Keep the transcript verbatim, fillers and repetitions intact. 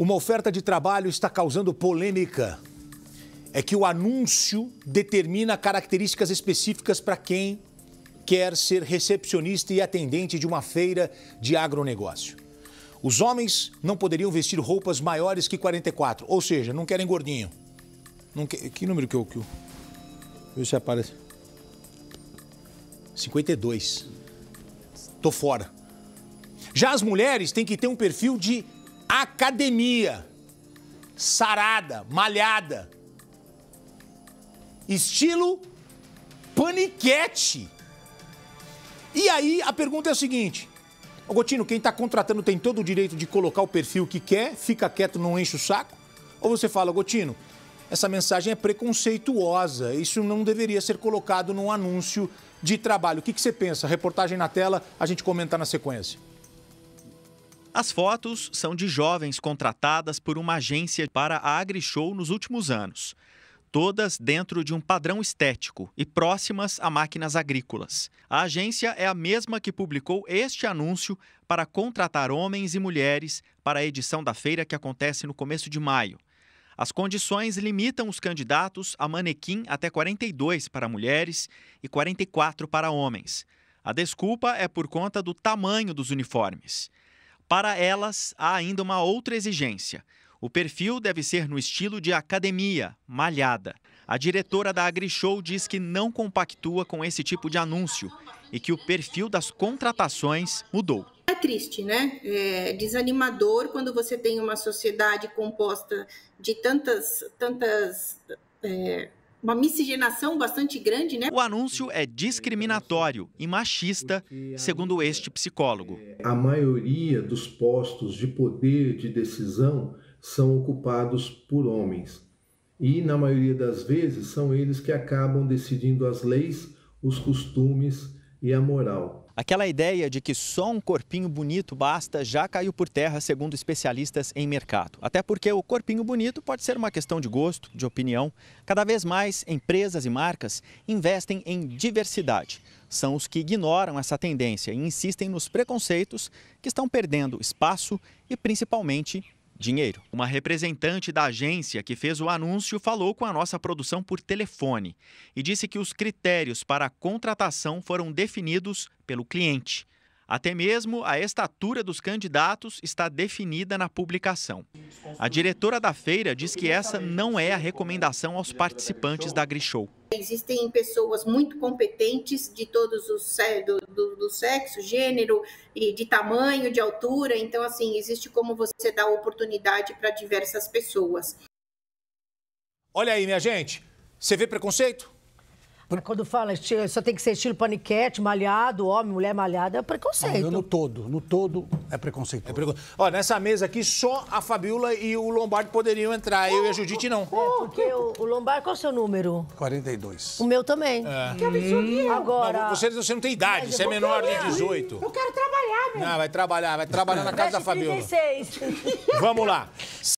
Uma oferta de trabalho está causando polêmica. É que o anúncio determina características específicas para quem quer ser recepcionista e atendente de uma feira de agronegócio. Os homens não poderiam vestir roupas maiores que quarenta e quatro, ou seja, não querem gordinho. Não que... que número que eu... Que eu... Vê se aparece. cinquenta e dois. Tô fora. Já as mulheres têm que ter um perfil de academia, sarada, malhada, estilo paniquete. E aí a pergunta é a seguinte: ô Gotino, quem está contratando tem todo o direito de colocar o perfil que quer, fica quieto, não enche o saco? Ou você fala, Gotino, essa mensagem é preconceituosa, isso não deveria ser colocado num anúncio de trabalho. O que, que você pensa? Reportagem na tela, a gente comenta na sequência. As fotos são de jovens contratadas por uma agência para a AgriShow nos últimos anos. Todas dentro de um padrão estético e próximas a máquinas agrícolas. A agência é a mesma que publicou este anúncio para contratar homens e mulheres para a edição da feira que acontece no começo de maio. As condições limitam os candidatos a manequim até quarenta e dois para mulheres e quarenta e quatro para homens. A desculpa é por conta do tamanho dos uniformes. Para elas, há ainda uma outra exigência. O perfil deve ser no estilo de academia, malhada. A diretora da AgriShow diz que não compactua com esse tipo de anúncio e que o perfil das contratações mudou. É triste, né? É desanimador quando você tem uma sociedade composta de tantas, tantas, é, uma miscigenação bastante grande, né? O anúncio é discriminatório e machista, segundo este psicólogo. A maioria dos postos de poder de decisão são ocupados por homens. E, na maioria das vezes, são eles que acabam decidindo as leis, os costumes e a moral. Aquela ideia de que só um corpinho bonito basta já caiu por terra, segundo especialistas em mercado. Até porque o corpinho bonito pode ser uma questão de gosto, de opinião. Cada vez mais, empresas e marcas investem em diversidade. São os que ignoram essa tendência e insistem nos preconceitos que estão perdendo espaço e, principalmente, dinheiro. Uma representante da agência que fez o anúncio falou com a nossa produção por telefone e disse que os critérios para a contratação foram definidos pelo cliente. Até mesmo a estatura dos candidatos está definida na publicação. A diretora da feira diz que essa não é a recomendação aos participantes da AgriShow. Existem pessoas muito competentes de todos os do, do, do sexo, gênero e de tamanho, de altura. Então, assim, existe como você dar oportunidade para diversas pessoas. Olha aí, minha gente. Você vê preconceito? Quando fala estilo, só tem que ser estilo paniquete, malhado, homem, mulher malhada, é preconceito. Não, eu no todo, no todo é preconceito. É preconce... Ó, nessa mesa aqui, só a Fabiola e o Lombardi poderiam entrar, eu e a Judite não. É, porque o, o Lombardi, qual é o seu número? quarenta e dois. O meu também. É. Que absurdo. Agora... Não, você, você não tem idade, você é menor de dezoito. Eu quero trabalhar, meu. Não, vai trabalhar, vai trabalhar na casa da Fabiola. trinta e seis. Vamos lá.